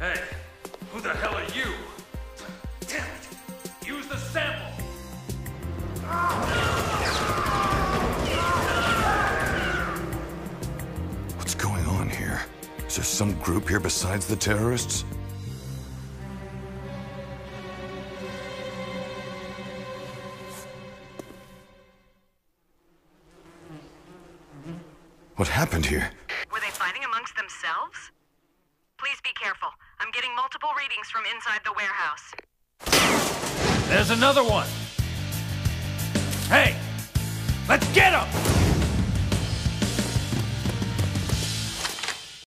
Hey, who the hell are you? Damn it! Use the sample! What's going on here? Is there some group here besides the terrorists? What happened here? Were they fighting amongst themselves? Please be careful. I'm getting multiple readings from inside the warehouse. There's another one! Hey! Let's get him!